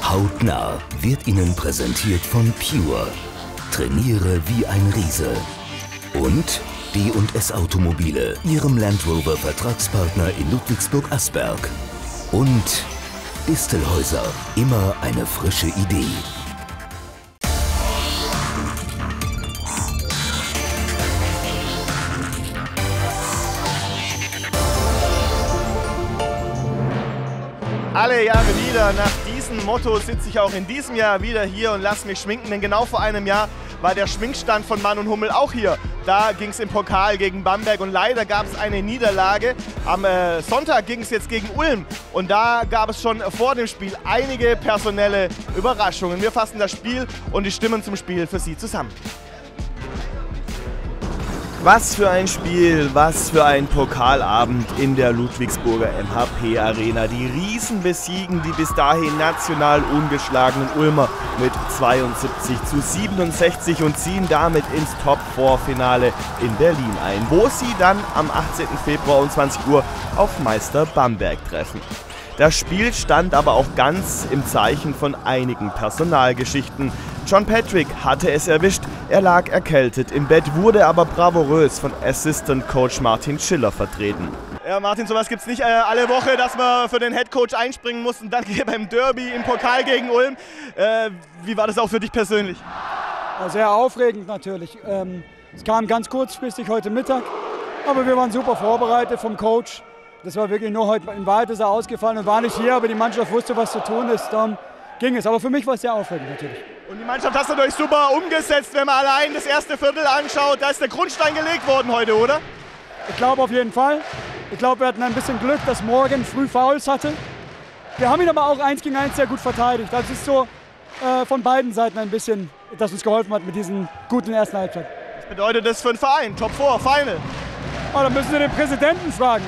Hautnah wird Ihnen präsentiert von Pure. Trainiere wie ein Riese. Und D&S Automobile, Ihrem Land Rover Vertragspartner in Ludwigsburg-Asberg. Und Distelhäuser, immer eine frische Idee. Alle Jahre wieder, nach diesem Motto sitze ich auch in diesem Jahr wieder hier und lasse mich schminken, denn genau vor einem Jahr war der Schminkstand von Mann und Hummel auch hier. Da ging es im Pokal gegen Bamberg und leider gab es eine Niederlage. Am Sonntag ging es jetzt gegen Ulm und da gab es schon vor dem Spiel einige personelle Überraschungen. Wir fassen das Spiel und die Stimmen zum Spiel für Sie zusammen. Was für ein Spiel, was für ein Pokalabend in der Ludwigsburger MHP Arena. Die Riesen besiegen die bis dahin national ungeschlagenen Ulmer mit 72:67 und ziehen damit ins Top-4-Finale in Berlin ein, wo sie dann am 18. Februar um 20 Uhr auf Meister Bamberg treffen. Das Spiel stand aber auch ganz im Zeichen von einigen Personalgeschichten. John Patrick hatte es erwischt, er lag erkältet im Bett, wurde aber bravourös von Assistant Coach Martin Schiller vertreten. Ja, Martin, sowas gibt es nicht alle Woche, dass man für den Headcoach einspringen muss und dann hier beim Derby im Pokal gegen Ulm. Wie war das auch für dich persönlich? Sehr aufregend natürlich. Es kam ganz kurzfristig heute Mittag, aber wir waren super vorbereitet vom Coach. Das war wirklich nur heute in Wahrheit ist er ausgefallen und war nicht hier, aber die Mannschaft wusste, was zu tun ist. Dann ging es. Aber für mich war es sehr aufregend natürlich. Und die Mannschaft hast du natürlich super umgesetzt, wenn man allein das erste Viertel anschaut. Da ist der Grundstein gelegt worden heute, oder? Ich glaube auf jeden Fall. Ich glaube, wir hatten ein bisschen Glück, dass Morgan früh Fouls hatte. Wir haben ihn aber auch 1 gegen 1 sehr gut verteidigt. Das ist so von beiden Seiten ein bisschen, das uns geholfen hat mit diesem guten ersten Halbzeit. Was bedeutet das für einen Verein? Top 4, Final? Oh, da müssen wir den Präsidenten fragen.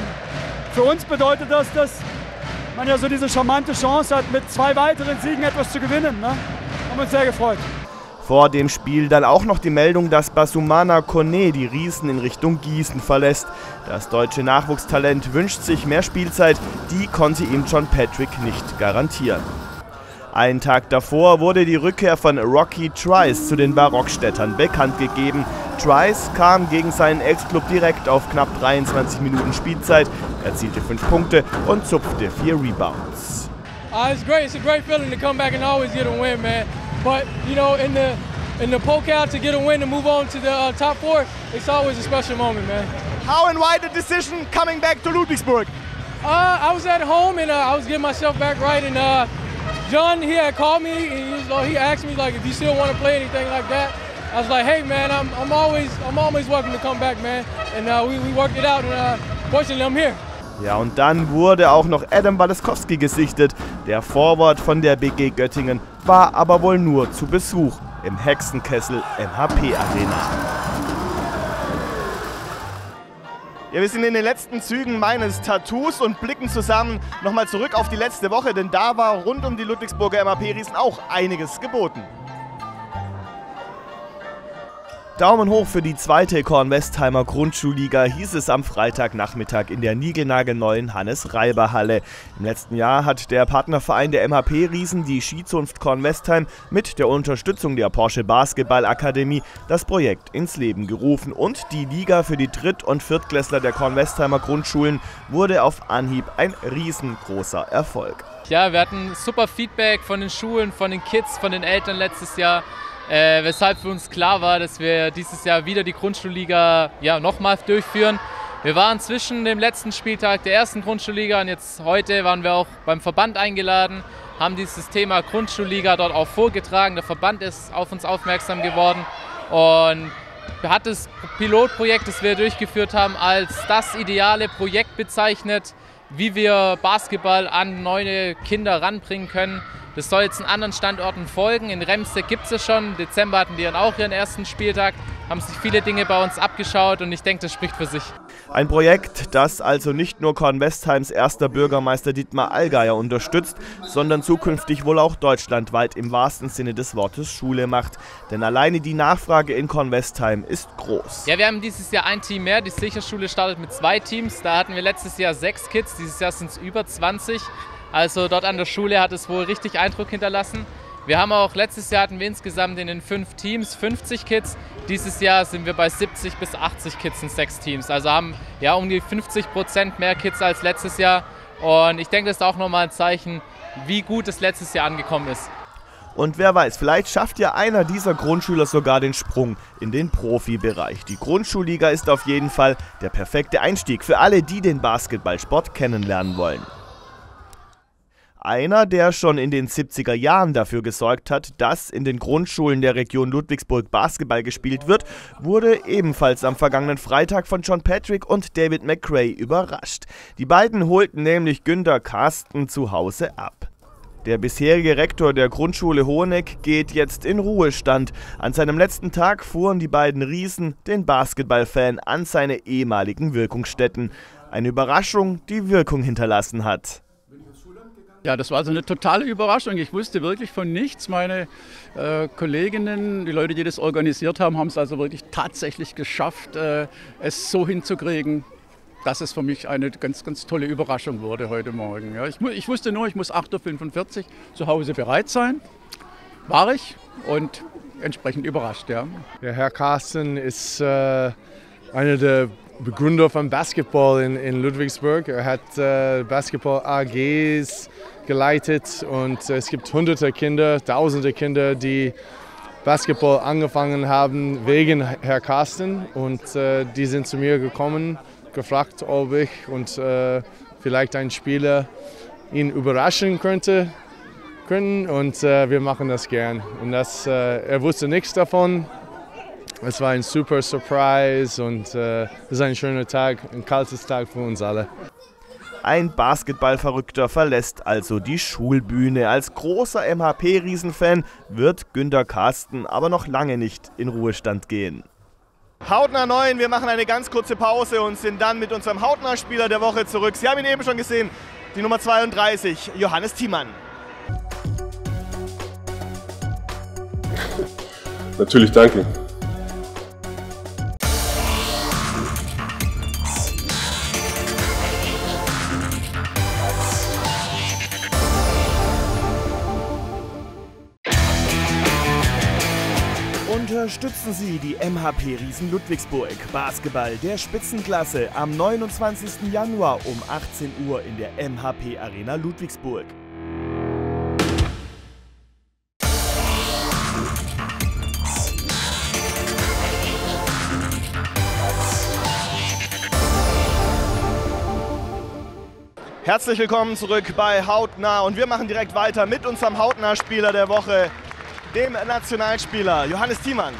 Für uns bedeutet das, dass man ja so diese charmante Chance hat, mit 2 weiteren Siegen etwas zu gewinnen. Ne? Haben uns sehr gefreut. Vor dem Spiel dann auch noch die Meldung, dass Basumana Kone die Riesen in Richtung Gießen verlässt. Das deutsche Nachwuchstalent wünscht sich mehr Spielzeit, die konnte ihm John Patrick nicht garantieren. Einen Tag davor wurde die Rückkehr von Rocky Trice zu den Barockstädtern bekannt gegeben. Trice kam gegen seinen Ex-Club direkt auf knapp 23 Minuten Spielzeit, erzielte 5 Punkte und zupfte 4 Rebounds. It's great. It's a great feeling to come back and always get a win, man. But you know, in the pokal to get a win and move on to the top 4, it's always a special moment, man. How and why the decision coming back to Ludwigsburg? I was at home and I was getting myself back right and. John, he had called me and he asked me like if you still want to play anything like that. I was like, hey man, I'm always welcome to come back, man. And we worked it out and fortunately I'm here. Ja, und dann wurde auch noch Adam Waleskowski gesichtet. Der Forward von der BG Göttingen war aber wohl nur zu Besuch im Hexenkessel MHP Arena. Ja, wir sind in den letzten Zügen meines Tattoos und blicken zusammen nochmal zurück auf die letzte Woche, denn da war rund um die Ludwigsburger MHP-Riesen auch einiges geboten. Daumen hoch für die zweite Kornwestheimer Grundschulliga, hieß es am Freitagnachmittag in der niegelnagelneuen Hannes-Reiber-Halle. Im letzten Jahr hat der Partnerverein der MHP-Riesen, die Skizunft Kornwestheim, mit der Unterstützung der Porsche Basketball-Akademie das Projekt ins Leben gerufen. Und die Liga für die Dritt- und Viertklässler der Kornwestheimer Grundschulen wurde auf Anhieb ein riesengroßer Erfolg. Ja, wir hatten super Feedback von den Schulen, von den Kids, von den Eltern letztes Jahr. Weshalb für uns klar war, dass wir dieses Jahr wieder die Grundschulliga nochmal durchführen. Wir waren zwischen dem letzten Spieltag der ersten Grundschulliga und jetzt heute waren wir auch beim Verband eingeladen, haben dieses Thema Grundschulliga dort auch vorgetragen. Der Verband ist auf uns aufmerksam geworden und hat das Pilotprojekt, das wir durchgeführt haben, als das ideale Projekt bezeichnet, wie wir Basketball an neue Kinder ranbringen können. Das soll jetzt an anderen Standorten folgen. In Remstedt gibt es schon. Im Dezember hatten die dann auch ihren ersten Spieltag, haben sich viele Dinge bei uns abgeschaut und ich denke, das spricht für sich. Ein Projekt, das also nicht nur Kornwestheims erster Bürgermeister Dietmar Allgeier unterstützt, sondern zukünftig wohl auch deutschlandweit im wahrsten Sinne des Wortes Schule macht. Denn alleine die Nachfrage in Kornwestheim ist groß. Ja, wir haben dieses Jahr ein Team mehr. Die Sicherschule startet mit 2 Teams. Da hatten wir letztes Jahr 6 Kids, dieses Jahr sind es über 20. Also dort an der Schule hat es wohl richtig Eindruck hinterlassen. Wir haben auch, letztes Jahr hatten wir insgesamt in den 5 Teams 50 Kids. Dieses Jahr sind wir bei 70 bis 80 Kids in 6 Teams. Also haben ja um die 50% mehr Kids als letztes Jahr. Und ich denke, das ist auch nochmal ein Zeichen, wie gut es letztes Jahr angekommen ist. Und wer weiß, vielleicht schafft ja einer dieser Grundschüler sogar den Sprung in den Profibereich. Die Grundschulliga ist auf jeden Fall der perfekte Einstieg für alle, die den Basketballsport kennenlernen wollen. Einer, der schon in den 70er Jahren dafür gesorgt hat, dass in den Grundschulen der Region Ludwigsburg Basketball gespielt wird, wurde ebenfalls am vergangenen Freitag von John Patrick und David McRae überrascht. Die beiden holten nämlich Günter Karsten zu Hause ab. Der bisherige Rektor der Grundschule Hoheneck geht jetzt in Ruhestand. An seinem letzten Tag fuhren die beiden Riesen den Basketballfan an seine ehemaligen Wirkungsstätten. Eine Überraschung, die Wirkung hinterlassen hat. Ja, das war also eine totale Überraschung. Ich wusste wirklich von nichts. Meine Kolleginnen, die Leute, die das organisiert haben, haben es also wirklich tatsächlich geschafft, es so hinzukriegen, dass es für mich eine ganz, ganz tolle Überraschung wurde heute Morgen. Ja, ich wusste nur, ich muss 8:45 Uhr zu Hause bereit sein. War ich und entsprechend überrascht. Ja. Ja, Herr Karsten ist einer der Begründer von Basketball in Ludwigsburg. Er hat Basketball-AGs geleitet und es gibt hunderte Kinder, tausende Kinder, die Basketball angefangen haben wegen Herr Karsten. Und die sind zu mir gekommen, gefragt, ob ich und vielleicht ein Spieler ihn überraschen könnte. Und wir machen das gern. Und er wusste nichts davon. Es war ein super Surprise und es ist ein schöner Tag, ein kaltes Tag für uns alle. Ein Basketballverrückter verlässt also die Schulbühne. Als großer MHP-Riesenfan wird Günter Karsten aber noch lange nicht in Ruhestand gehen. Hautnah 9, wir machen eine ganz kurze Pause und sind dann mit unserem Hautnah-Spieler der Woche zurück. Sie haben ihn eben schon gesehen, die Nummer 32, Johannes Thiemann. Natürlich, danke. Unterstützen Sie die MHP Riesen Ludwigsburg. Basketball der Spitzenklasse am 29. Januar um 18 Uhr in der MHP Arena Ludwigsburg. Herzlich willkommen zurück bei Hautnah und wir machen direkt weiter mit unserem Hautnah-Spieler der Woche, dem Nationalspieler Johannes Thiemann.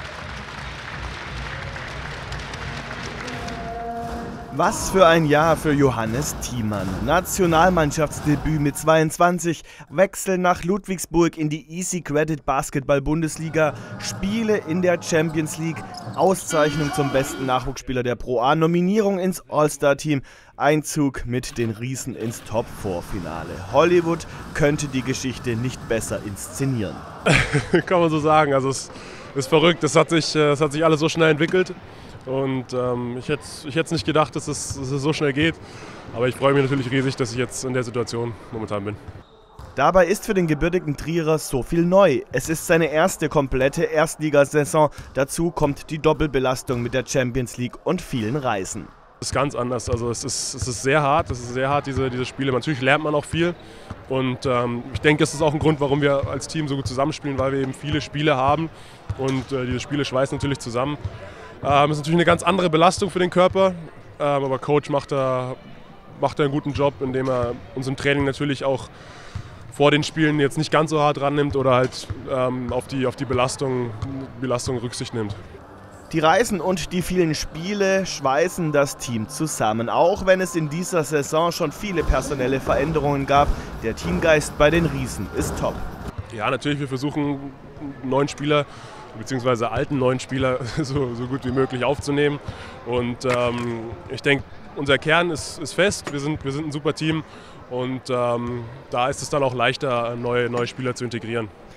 Was für ein Jahr für Johannes Thiemann. Nationalmannschaftsdebüt mit 22, Wechsel nach Ludwigsburg in die Easy Credit Basketball Bundesliga, Spiele in der Champions League, Auszeichnung zum besten Nachwuchsspieler der Pro A, Nominierung ins All-Star-Team, Einzug mit den Riesen ins Top-4-Finale. Hollywood könnte die Geschichte nicht besser inszenieren. Kann man so sagen. Also es ist verrückt. Das hat sich alles so schnell entwickelt. Und ich hätte nicht gedacht, dass es so schnell geht. Aber ich freue mich natürlich riesig, dass ich jetzt in der Situation momentan bin. Dabei ist für den gebürtigen Trierer so viel neu. Es ist seine erste komplette Erstligasaison. Dazu kommt die Doppelbelastung mit der Champions League und vielen Reisen. Es ist ganz anders. Also es ist sehr hart. Es ist sehr hart, diese Spiele. Natürlich lernt man auch viel. Und ich denke, es ist auch ein Grund, warum wir als Team so gut zusammenspielen, weil wir eben viele Spiele haben. Und diese Spiele schweißen natürlich zusammen. Ist natürlich eine ganz andere Belastung für den Körper, aber Coach macht da einen guten Job, indem er uns im Training natürlich auch vor den Spielen jetzt nicht ganz so hart rannimmt oder halt auf die Belastung Rücksicht nimmt. Die Reisen und die vielen Spiele schweißen das Team zusammen, auch wenn es in dieser Saison schon viele personelle Veränderungen gab. Der Teamgeist bei den Riesen ist top. Ja, natürlich, wir versuchen neuen Spieler bzw. alten neuen Spieler so gut wie möglich aufzunehmen. Und ich denke, unser Kern ist fest, wir sind ein super Team und da ist es dann auch leichter, neue Spieler zu integrieren.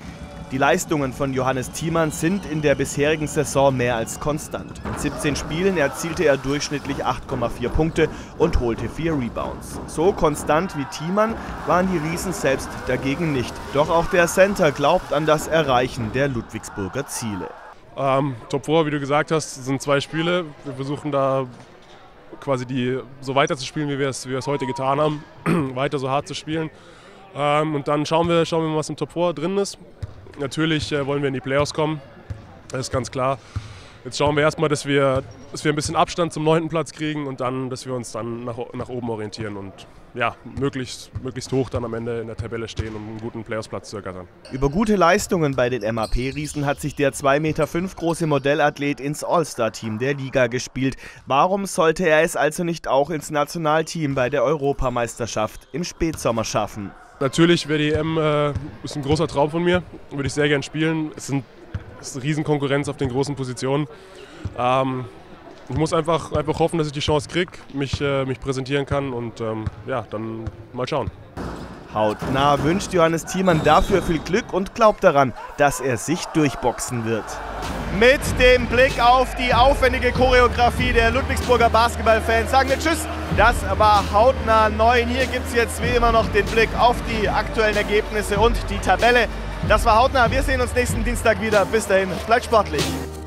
Die Leistungen von Johannes Thiemann sind in der bisherigen Saison mehr als konstant. In 17 Spielen erzielte er durchschnittlich 8,4 Punkte und holte 4 Rebounds. So konstant wie Thiemann waren die Riesen selbst dagegen nicht. Doch auch der Center glaubt an das Erreichen der Ludwigsburger Ziele. Top 4, wie du gesagt hast, sind 2 Spiele. Wir versuchen da quasi so weiter zu spielen, wie wir es heute getan haben. Weiter so hart zu spielen. Und dann schauen wir mal, was im Top 4 drin ist. Natürlich wollen wir in die Playoffs kommen, das ist ganz klar. Jetzt schauen wir erstmal, dass wir ein bisschen Abstand zum 9. Platz kriegen und dann, dass wir uns dann nach oben orientieren und ja, möglichst hoch dann am Ende in der Tabelle stehen, um einen guten Playoffs-Platz zu ergattern. Über gute Leistungen bei den MAP-Riesen hat sich der 2,5 Meter große Modellathlet ins All-Star-Team der Liga gespielt. Warum sollte er es also nicht auch ins Nationalteam bei der Europameisterschaft im Spätsommer schaffen? Natürlich wäre die EM ist ein großer Traum von mir, würde ich sehr gern spielen. Es ist eine Riesenkonkurrenz auf den großen Positionen. Ich muss einfach hoffen, dass ich die Chance kriege, mich präsentieren kann und ja, dann mal schauen. Hautnah wünscht Johannes Thiemann dafür viel Glück und glaubt daran, dass er sich durchboxen wird. Mit dem Blick auf die aufwendige Choreografie der Ludwigsburger Basketballfans sagen wir Tschüss. Das war Hautnah 9. Hier gibt es jetzt wie immer noch den Blick auf die aktuellen Ergebnisse und die Tabelle. Das war Hautnah. Wir sehen uns nächsten Dienstag wieder. Bis dahin, bleibt sportlich.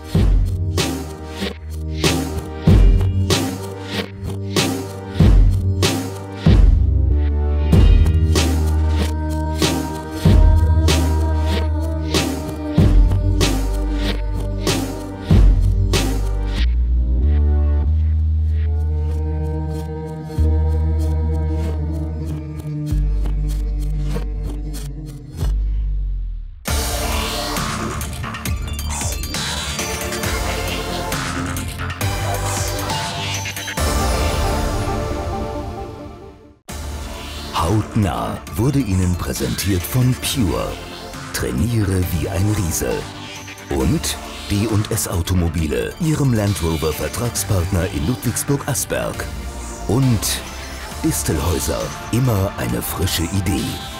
Hautnah wurde Ihnen präsentiert von Pure. Trainiere wie ein Riese. Und D&S Automobile, Ihrem Land Rover Vertragspartner in Ludwigsburg-Asberg. Und Distelhäuser, immer eine frische Idee.